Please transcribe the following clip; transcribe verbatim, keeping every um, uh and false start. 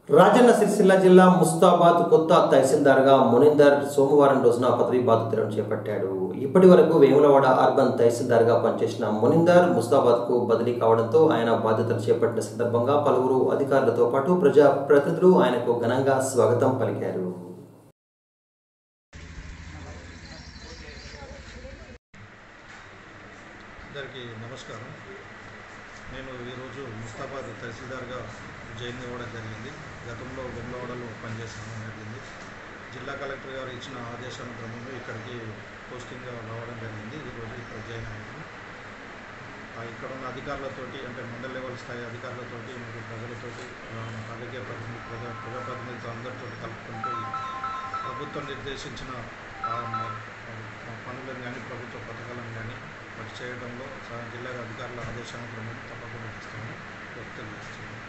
రాజన్న సిరిసిల్ల జిల్లా ముస్తాబాద్ కొత్త తహసీల్దార్గా మునిందర్ సోమవారం రోజున పదవి బాధ్యతలను చేపట్టాడు. ఇప్పటి వరకు వేములవాడ అర్బన్ తహసీల్దార్గా పనిచేసిన మునిందర్ ముస్తాబాద్కు బదిలీ కావడంతో ఆయన బాధ్యతలు చేపట్టిన సందర్భంగా పలువురు అధికారులతో పాటు ప్రజా ప్రతినిధులు ఆయనకు ఘనంగా స్వాగతం పలికారు. అందరికీ నమస్కారం. నేను ఈరోజు ముస్తాబాద్ తహసీల్దార్గా జాయిన్ అవ్వడం జరిగింది. గతంలో వేములవాడలో పనిచేసాను జరిగింది. జిల్లా కలెక్టర్ గారు ఇచ్చిన ఆదేశాల క్రమంలో ఇక్కడికి పోస్టింగ్గా రావడం జరిగింది. ఈరోజు ఇక్కడ జాయిన్ అయ్యాను. ఇక్కడ ఉన్న అధికారులతోటి అంటే మండల లెవెల్ స్థాయి అధికారులతోటి మరియు ప్రజలతోటి రాజకీయ ప్రతినిధి ప్రజా ప్రజాప్రతినిధులతో అందరితో కలుపుకుంటూ ప్రభుత్వం నిర్దేశించిన పనులను కానీ ప్రభుత్వ పథకాలను కానీ చేయడంలో జిల్లా అధికారుల ఆదేశాల క్రమంలో తప్పకుండా ఇస్తామని వ్యక్తం చేస్తున్నాను.